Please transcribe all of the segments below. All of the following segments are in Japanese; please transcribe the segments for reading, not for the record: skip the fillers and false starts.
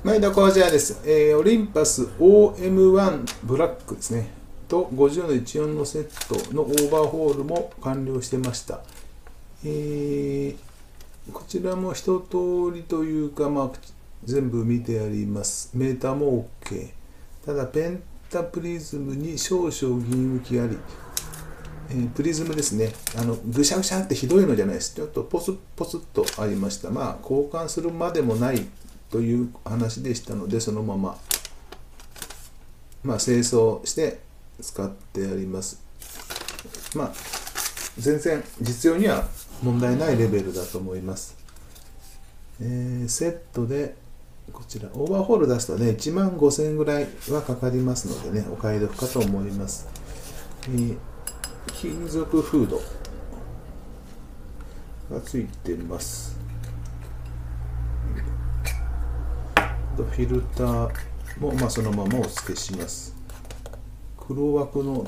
前田コアジャーです。オリンパス OM1 ブラックですね。と50の14のセットのオーバーホールも完了してました。こちらも一通りというか、全部見てあります。メーターも OK。ただ、ペンタプリズムに少々銀浮きあり、プリズムですね。ぐしゃぐしゃってひどいのじゃないです。ちょっとポツポツっとありました。交換するまでもないという話でしたので、そのまま、清掃して使ってあります。全然実用には問題ないレベルだと思います。セットでこちらオーバーホール出すとね、15,000円ぐらいはかかりますのでね、お買い得かと思います。金属フードがついてます。フィルターもそのままお付けします。黒枠の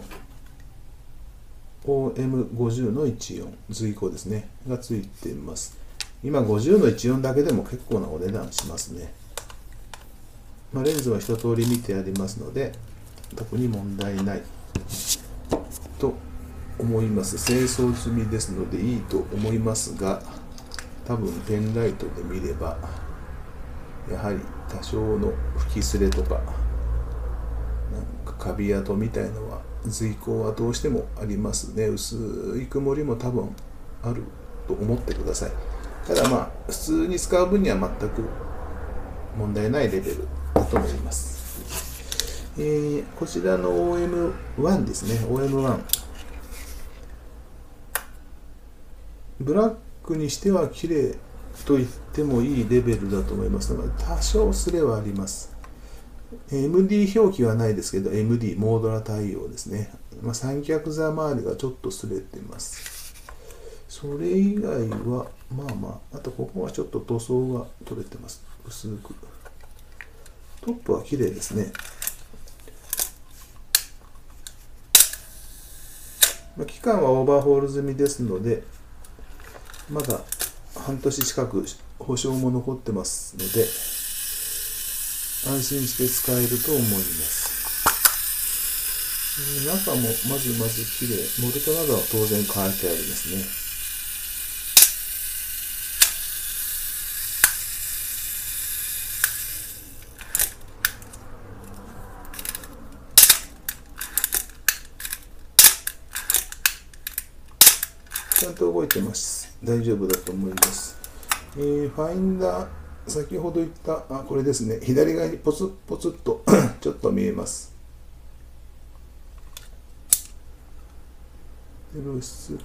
OM50 の14随行ですねがついています。今50の14だけでも結構なお値段しますね。レンズは一通り見てありますので特に問題ないと思います。清掃済みですのでいいと思いますが、多分ペンライトで見ればやはり多少の吹きすれとかカビ跡みたいのは随行はどうしてもありますね。薄い曇りも多分あると思ってください。ただ普通に使う分には全く問題ないレベルだと思います。こちらの OM1 ですね。OM1 ブラックにしては綺麗と言ってもいいレベルだと思いますので、多少スレはあります。MD 表記はないですけど、MD モードラ対応ですね。三脚座周りがちょっとすれています。それ以外はあとここはちょっと塗装が取れてます。薄く。トップは綺麗ですね。期間はオーバーホール済みですので、まだ半年近く保証も残ってますので、安心して使えると思います。中もまず綺麗。モルトなどは当然変えてありますね。ちゃんと動いてます。大丈夫だと思います。ファインダー、先ほど言った、これですね。左側にポツポツっとちょっと見えます。露出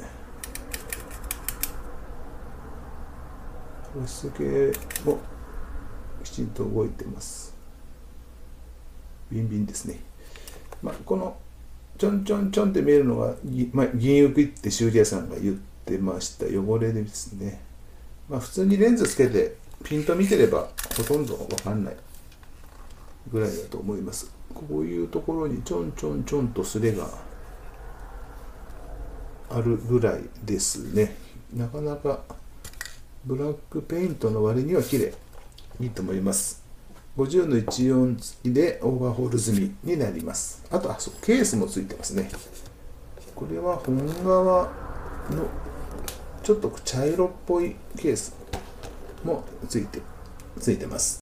系もきちんと動いてます。ビンビンですね。このちょんちょんちょんって見えるのが銀浮きって修理屋さんが言ってました。汚れですね。普通にレンズつけてピント見てればほとんどわかんないぐらいだと思います。こういうところにちょんちょんちょんとスレがあるぐらいですね。なかなかブラックペイントの割には綺麗。いいと思います。50の14付きでオーバーホール済みになります。あとケースもついてますね。これは本革のちょっと茶色っぽいケースもついてます。